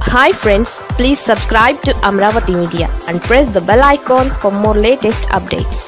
Hi friends, please subscribe to Amravati Media and press the bell icon for more latest updates.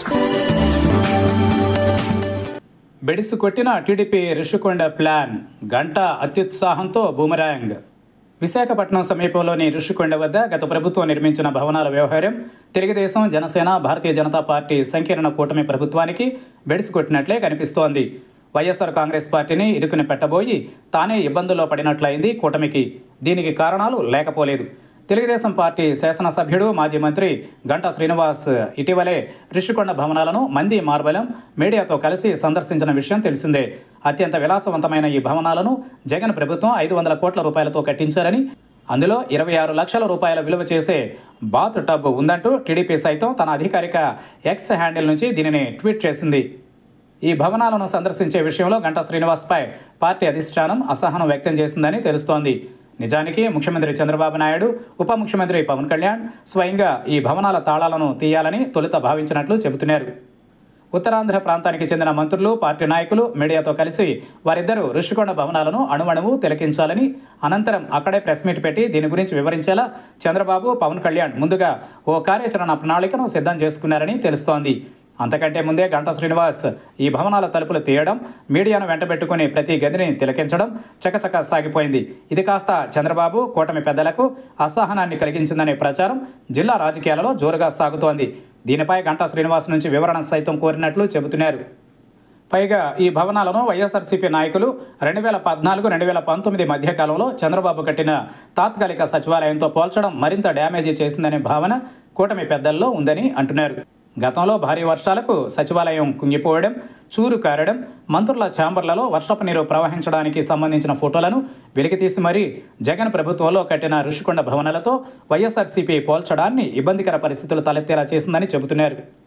బెడిసి కొట్టిన TDP Rushikonda plan గంట అత్యుత్సాహంతో boomerang. Visakhapatnam సమీపంలోని ఋషికొండ వద్ద గత ప్రభుత్వం నిర్మించిన భవనాల వ్యవహారం తెలుగుదేశం, జనసేన, భారతీయ జనతా పార్టీ సంకీర్ణ కూటమి ప్రభుత్వానికి బెడిసి కొట్టినట్లే కనిపిస్తోంది. వైఎస్ఆర్ కాంగ్రెస్ పార్టీని ఇరుకుని పెట్టబోయి తానే ఇబ్బందుల్లో పడినట్లయింది కూటమికి. దీనికి కారణాలు లేకపోలేదు. తెలుగుదేశం పార్టీ శాసనసభ్యుడు, మాజీ మంత్రి గంటా శ్రీనివాస్ ఇటీవలే ఋషికొండ భవనాలను మంది మార్బలం మీడియాతో కలిసి సందర్శించిన విషయం తెలిసిందే. అత్యంత విలాసవంతమైన ఈ భవనాలను జగన్ ప్రభుత్వం 500 కోట్ల రూపాయలతో కట్టించారని, అందులో 26 లక్షల రూపాయల విలువ చేసే బాత్ టబ్ ఉందంటూ టీడీపీ సైతం తన అధికారిక ఎక్స్ హ్యాండిల్ నుంచి దీనిని ట్వీట్ చేసింది. ఈ భవనాలను సందర్శించే విషయంలో గంటా శ్రీనివాస్పై పార్టీ అధిష్టానం అసహనం వ్యక్తం చేసిందని తెలుస్తోంది. నిజానికి ముఖ్యమంత్రి చంద్రబాబు నాయుడు, ఉప ముఖ్యమంత్రి పవన్ కళ్యాణ్ స్వయంగా ఈ భవనాల తాళాలను తీయాలని తొలుత భావించినట్లు చెబుతున్నారు. ఉత్తరాంధ్ర ప్రాంతానికి చెందిన మంత్రులు, పార్టీ నాయకులు మీడియాతో కలిసి వారిద్దరూ ఋషికొండ భవనాలను అణువణువు తిలకించాలని, అనంతరం అక్కడే ప్రెస్ మీట్ పెట్టి దీని గురించి వివరించేలా చంద్రబాబు, పవన్ కళ్యాణ్ ముందుగా ఓ కార్యాచరణ ప్రణాళికను సిద్ధం చేసుకున్నారని తెలుస్తోంది. అంతకంటే ముందే గంటా శ్రీనివాస్ ఈ భవనాల తలుపులు తీయడం, మీడియాను వెంటబెట్టుకుని ప్రతి గదిని తిలకించడం చకచక సాగిపోయింది. ఇది కాస్త చంద్రబాబు, కూటమి పెద్దలకు అసహనాన్ని కలిగించిందనే ప్రచారం జిల్లా రాజకీయాలలో జోరుగా సాగుతోంది. దీనిపై గంటా శ్రీనివాస్ నుంచి వివరణ సైతం కోరినట్లు చెబుతున్నారు. పైగా ఈ భవనాలను వైఎస్ఆర్సీపీ నాయకులు 2014-2019 మధ్యకాలంలో చంద్రబాబు కట్టిన తాత్కాలిక సచివాలయంతో పోల్చడం మరింత డ్యామేజీ చేసిందనే భావన కూటమి పెద్దల్లో ఉందని అంటున్నారు. గతంలో భారీ వర్షాలకు సచివాలయం కుంగిపోవడం, చూరు కారడం, మంత్రుల ఛాంబర్లలో వర్షపు నీరు ప్రవహించడానికి సంబంధించిన ఫోటోలను వెలికితీసి మరీ జగన్ ప్రభుత్వంలో కట్టిన ఋషికొండ భవనాలతో వైఎస్ఆర్సీపీ పోల్చడాన్ని ఇబ్బందికర పరిస్థితులు తలెత్తేలా చేసిందని చెబుతున్నారు.